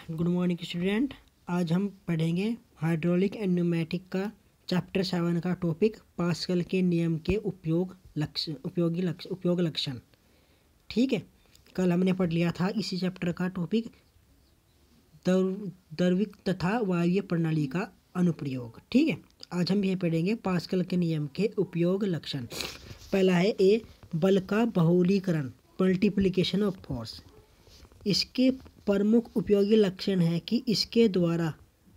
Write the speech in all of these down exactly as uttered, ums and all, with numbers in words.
Good morning student. आज हम पढ़ेंगे हाइड्रोलिक एंड न्यूमेटिक का चैप्टर सेवन का टॉपिक पास्कल के नियम के उपयोग लक्ष्य उपयोगी लक्ष्य उपयोग लक्षण। ठीक है, कल हमने पढ़ लिया था इसी चैप्टर का टॉपिक द्रविक तथा वायवीय प्रणाली का अनुप्रयोग। ठीक है, आज हम ये पढ़ेंगे पास्कल के नियम के उपयोग लक्षण। पहला है ए, बल का बहुलीकरण, मल्टीप्लिकेशन ऑफ फोर्स। इसके प्रमुख उपयोगी लक्षण है कि इसके द्वारा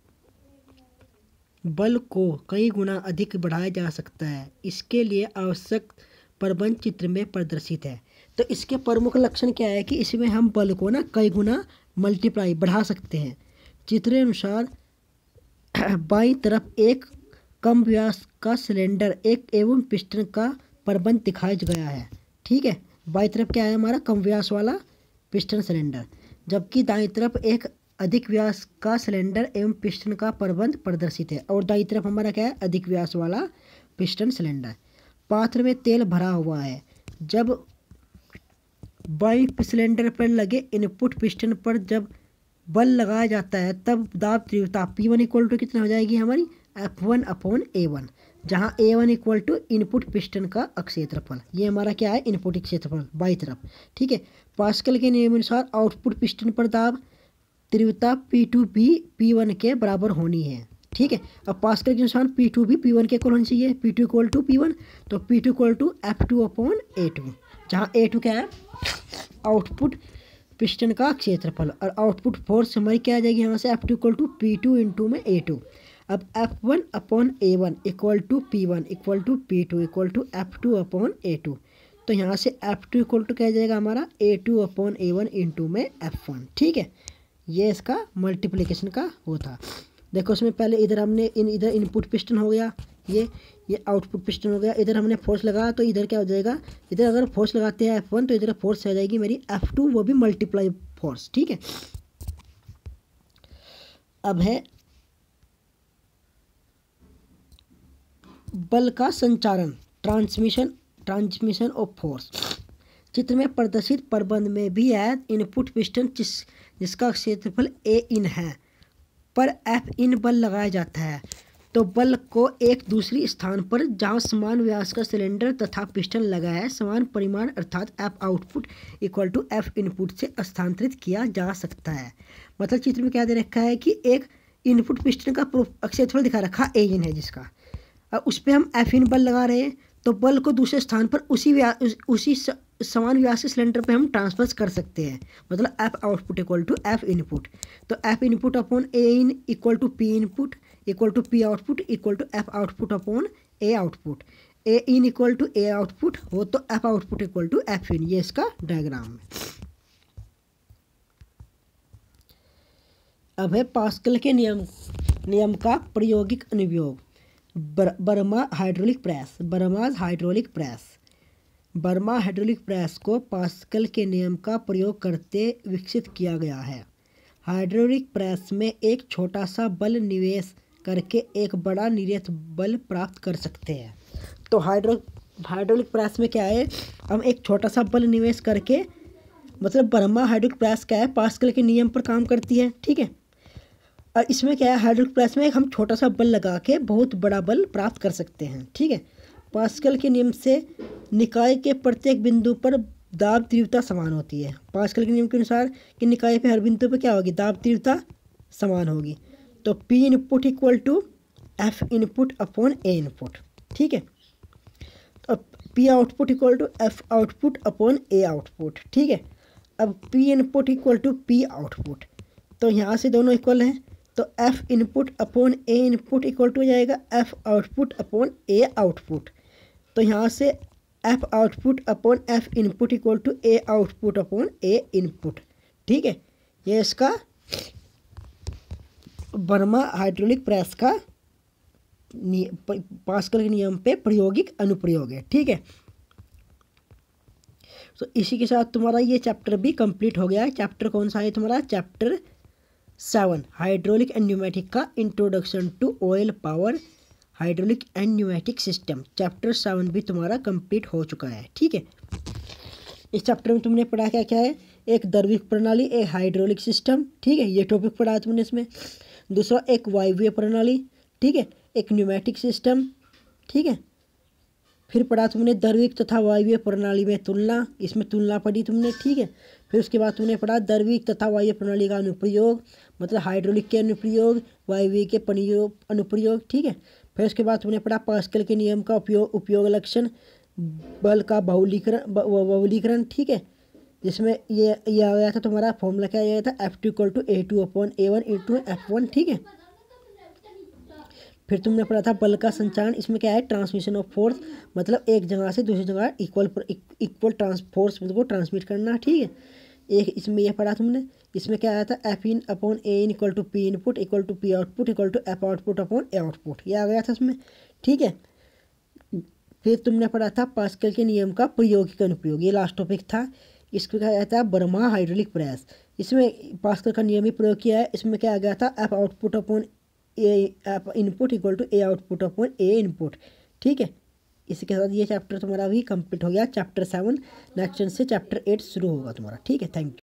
बल को कई गुना अधिक बढ़ाया जा सकता है। इसके लिए आवश्यक प्रबंध चित्र में प्रदर्शित है। तो इसके प्रमुख लक्षण क्या है कि इसमें हम बल को ना कई गुना मल्टीप्लाई बढ़ा सकते हैं। चित्र अनुसार बाईं तरफ एक कम व्यास का सिलेंडर एक एवं पिस्टन का प्रबंध दिखाया गया है। ठीक है, बाईं तरफ क्या है हमारा कम व्यास वाला पिस्टन सिलेंडर, जबकि दाईं तरफ एक अधिक व्यास का सिलेंडर एवं पिस्टन का प्रबंध प्रदर्शित है। और दाईं तरफ हमारा क्या है अधिक व्यास वाला पिस्टन सिलेंडर। पात्र में तेल भरा हुआ है। जब बाईं सिलेंडर पर लगे इनपुट पिस्टन पर जब बल लगाया जाता है तब दाब तीव्रता पी वन इक्वल टू कितना हो जाएगी हमारी F one upon A one, जहाँ A one equal to input piston का क्षेत्रफल। ये हमारा क्या है इनपुट क्षेत्रफल बाई तरफ। ठीक है, पास्कल के नियम अनुसार आउटपुट पिस्टन पर दाब तीव्रता पी टू भी पी वन के बराबर होनी है। ठीक है, अब पास्कल के अनुसार पी टू भी पी वन के इक्वल होनी चाहिए। P two equal to P one, तो P two equal to F two upon A two, जहाँ ए टू क्या है आउटपुट पिस्टन का क्षेत्रफल और आउटपुट फोर्स हमारी क्या आ जाएगी यहाँ से F two equal to P two into में ए टू। अब F one upon A one equal to P one equal to P two equal to F two upon A two. तो यहाँ से एफ टू इक्वल टू क्या जाएगा हमारा A two upon A one into में F one. ठीक है, ये इसका मल्टीप्लिकेशन का होता। देखो इसमें पहले इधर हमने इन इधर इनपुट पिस्टन हो गया, ये ये आउटपुट पिस्टन हो गया। इधर हमने फोर्स लगाया तो इधर क्या हो जाएगा, इधर अगर फोर्स लगाते हैं एफ वन तो इधर फोर्स आ जाएगी मेरी एफ टू, वो भी मल्टीप्लाई फोर्स। ठीक है, अब है बल का संचारण, ट्रांसमिशन ट्रांसमिशन ऑफ फोर्स। चित्र में प्रदर्शित प्रबंध में भी है इनपुट पिस्टन जिस जिसका क्षेत्रफल ए इन है पर एफ इन बल लगाया जाता है, तो बल को एक दूसरी स्थान पर जहां समान व्यास का सिलेंडर तथा पिस्टन लगा है समान परिमाण अर्थात F output equal to F input से स्थानांतरित किया जा सकता है। मतलब चित्र में क्या दे रखा है कि एक इनपुट पिस्टन का क्षेत्रफल दिखा रखा ए इन है, जिसका अब उस पर हम एफ इन बल लगा रहे हैं तो बल को दूसरे स्थान पर उसी व्या उस, उसी स, समान व्यास के सिलेंडर पे हम ट्रांसफर कर सकते हैं। मतलब F output equal to F input, तो F input upon A in equal to P input equal to P output equal to F output upon A output. A in equal to A output हो तो F output equal to F in, ये इसका diagram है। अब है pascal के नियम नियम का प्रायोगिक अनुप्रयोग। Bramah hydraulic press Bramah's hydraulic press Bramah hydraulic press को पास्कल के नियम का प्रयोग करते विकसित किया गया है। हाइड्रोलिक प्रेस में एक छोटा सा बल निवेश करके एक बड़ा निर्यत बल प्राप्त कर सकते हैं। तो हाइड्रो हाइड्रोलिक प्रेस में क्या है, हम एक छोटा सा बल निवेश करके, मतलब बर्मा हाइड्रोलिक प्रेस क्या है पास्कल के नियम पर काम करती है। ठीक है, और इसमें क्या है हाइड्रोलिक प्रेस में हम छोटा सा बल लगा के बहुत बड़ा बल प्राप्त कर सकते हैं। ठीक है, पास्कल के नियम से निकाय के प्रत्येक बिंदु पर दाब तीव्रता समान होती है। पास्कल के नियम के अनुसार कि निकाय पे हर बिंदु पर क्या होगी दाब तीव्रता समान होगी। तो P input equal to F input upon A input. ठीक है, तो P output equal to F output upon A output. ठीक है, अब P input equal to P output, तो यहाँ से दोनों इक्वल हैं तो F input upon A input equal to हो जाएगा F output upon A output. तो यहाँ से F output upon F input equal to A output upon A input. ठीक है, ये इसका बर्मा हाइड्रोलिक प्रेस का पास्कल के नियम पे प्रायोगिक अनुप्रयोग है। ठीक है, तो इसी के साथ तुम्हारा ये चैप्टर भी कंप्लीट हो गया है। चैप्टर कौन सा है तुम्हारा chapter seven, hydraulic and pneumatic का introduction to oil power hydraulic and pneumatic system. Chapter seven भी तुम्हारा कंप्लीट हो चुका है। ठीक है, इस चैप्टर में तुमने पढ़ा क्या क्या है, एक द्रविक प्रणाली, एक हाइड्रोलिक सिस्टम, ठीक है, ये टॉपिक पढ़ा तुमने इसमें। दूसरा एक वायवीय प्रणाली, ठीक है, एक न्यूमेटिक सिस्टम, ठीक है। फिर पढ़ा तुमने द्रविक तथा वायवीय प्रणाली में तुलना, इसमें तुलना पढ़ी तुमने, ठीक है। फिर उसके बाद तुमने पढ़ा द्रविक तथा वायवीय प्रणाली का अनुप्रयोग, मतलब हाइड्रोलिक के अनुप्रयोग, वायवीय के प्रयोग अनुप्रयोग, ठीक है। फिर उसके बाद तुमने पढ़ा पास्कल के नियम का उपयोग, उपयोग लक्षण, बल का बहुलीकरण बहुलीकरण, ठीक है, जिसमें ये ये आ गया था तुम्हारा फॉर्मूला क्या आ गया था, F two equal to A two upon A one into F one, ठीक है। फिर तुमने पढ़ा था बल का संचारण, इसमें क्या है, ट्रांसमिशन ऑफ फोर्स, मतलब एक जगह से दूसरी जगह इक्वल इक्वल ट्रांस फोर्स को ट्रांसमिट करना, ठीक है। एक इसमें यह पढ़ा तुमने, इसमें क्या आया था, F in upon A in equal to P input equal to P output equal to F output upon A output, ये आ गया था इसमें, ठीक है। फिर तुमने पढ़ा था पास्कल के नियम का प्रयोगिक अनुप्रयोग, ये लास्ट टॉपिक था। इसको क्या गया था, बर्मा हाइड्रोलिक प्रेस, इसमें पास्कल का नियम ही प्रयोग किया है। इसमें क्या आ गया था, F output upon A F input equal to A output upon A input, ठीक है। इसके साथ ये चैप्टर तुम्हारा भी कंप्लीट हो गया, चैप्टर सेवन। नेक्स्ट से चैप्टर एट शुरू होगा तुम्हारा, ठीक है। Thank you.